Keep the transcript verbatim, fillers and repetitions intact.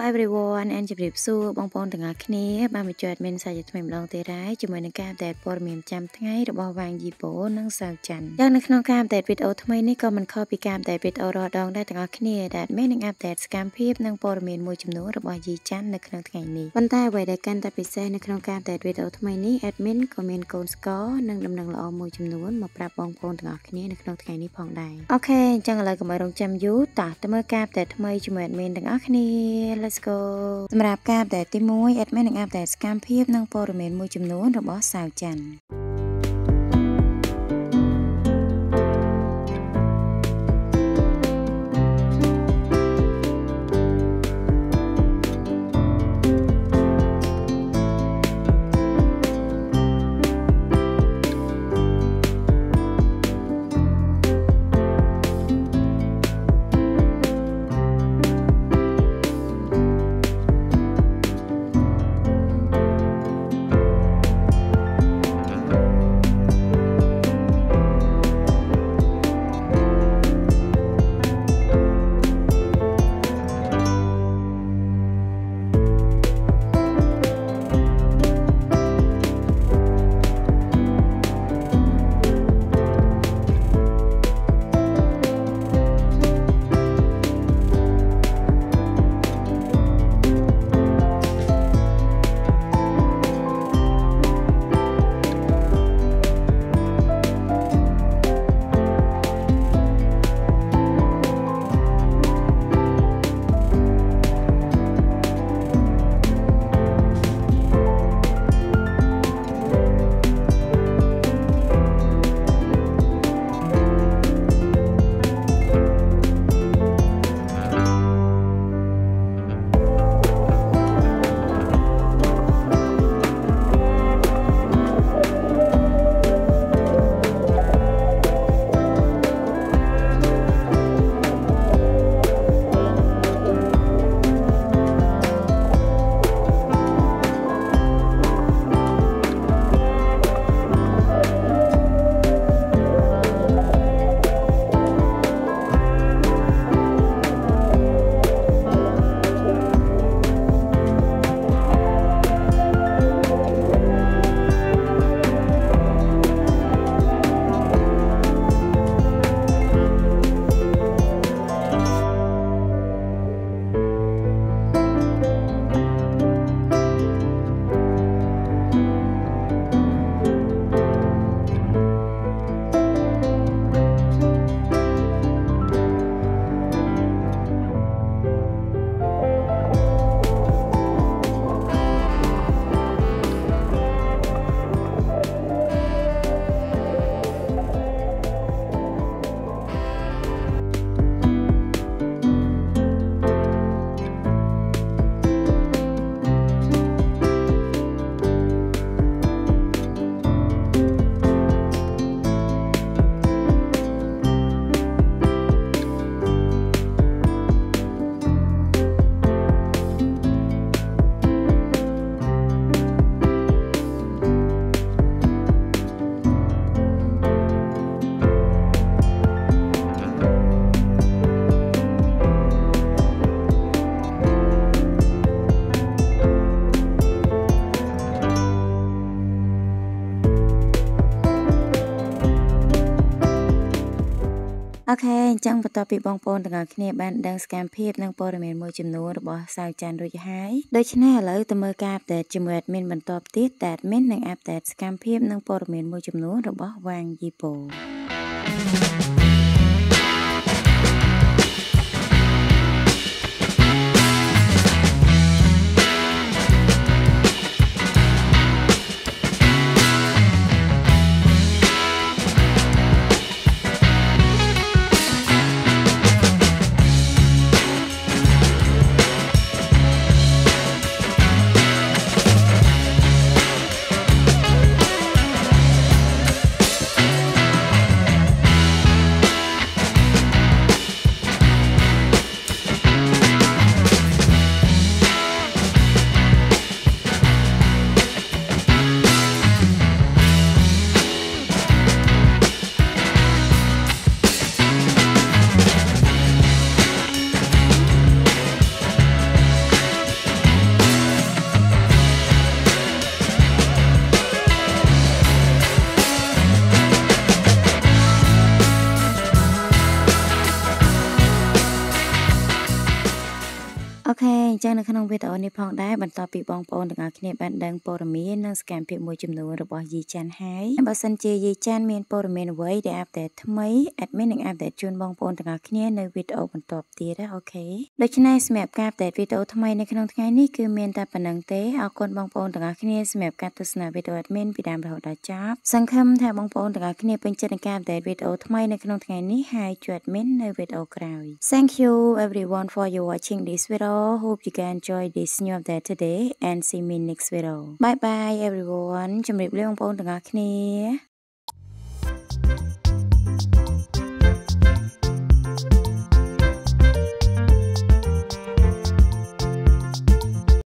everyone and ជម្រាបសួរបងប្អូនទាំងអស់គ្នាបានមកជួបមានសាជាថ្មីម្ដងទៀតហើយជាមួយនឹងការអេតព័ត៌មានចាំថ្ងៃរបស់វាងយីបូនិងសាវច័ន្ទយ៉ាងនៅក្នុងការអេតវីដេអូថ្មីនេះក៏មិនខុសពីការអេតវីដេអូរដងដែរទាំងអស់គ្នាដែលមាននឹងអេតសកម្មភាពនិងព័ត៌មានមួយចំនួនរបស់យីច័ន្ទនៅក្នុងថ្ងៃនេះប៉ុន្តែអ្វីដែលកាន់តែពិសេសនៅក្នុងការអេតវីដេអូថ្មីនេះ admin ក៏មានកូនស្ករនិងដំណឹងល្អមួយចំនួនមកប្រាប់បងប្អូនទាំងអស់គ្នានៅក្នុងថ្ងៃនេះផងដែរអូខេអញ្ចឹងឥឡូវកុំឲ្យរងចាំយូរតោះទៅមើលការអេតថ្មីជាមួយ admin ទាំងអស់គ្នា Let's go សម្រាប់ការអេតទីមួយ admin នឹងអេតសកម្មភាពនិងព័ត៌មានមួយចំនួនរបស់សាវច័ន្ទ អូខេអញ្ចឹងបន្ទាប់ពីបងប្អូនទាំងអស់គ្នាបានដឹងសកម្មភាពនិងព័ត៌មានមួយចំនួនរបស់សាវច័ន្ទរួចហើយដូច្នេះឥឡូវទៅមើលការអេតជាមួយ admin បន្តទៀតតែ admin នឹងអេតសកម្មភាពនិងព័ត៌មានមួយចំនួនរបស់វាងយីបូ We'll be right back. អូខេអញ្ចឹងនៅក្នុងវីដេអូនេះផងដែរបន្ទាប់ពីបងប្អូនទាំងអស់គ្នាបានដឹងព័ត៌មាននិងសកម្មភាពមួយចំនួនរបស់យីច័ន្ទហើយបើសិនជាយីច័ន្ទមានព័ត៌មានអ្វីដែលអាប់ដេតថ្មី admin នឹងអាប់ដេតជូនបងប្អូនទាំងអស់គ្នានៅវីដេអូបន្ទាប់ទៀតណាអូខេដូច្នេះសម្រាប់ការអាប់ដេតវីដេអូថ្មីនៅក្នុងថ្ងៃនេះគឺមានតែប៉ុណ្្នឹងទេអរគុណបងប្អូនទាំងអស់គ្នាសម្រាប់ការទស្សនាវីដេអូ admin ពីដើមរហូតដល់ចប់សង្ឃឹមថាបងប្អូនទាំងអស់គ្នាពេញចិត្តនឹងការអាប់ដេតវីដេអូថ្មីនៅក្នុងថ្ងៃនេះហើយជួយ admin នៅវីដេអូក្រោយ Thank you everyone for you watching this video hope you can enjoy this new update today and see me next video bye bye everyone ជម្រាបលាបងប្អូនទាំងអស់គ្នា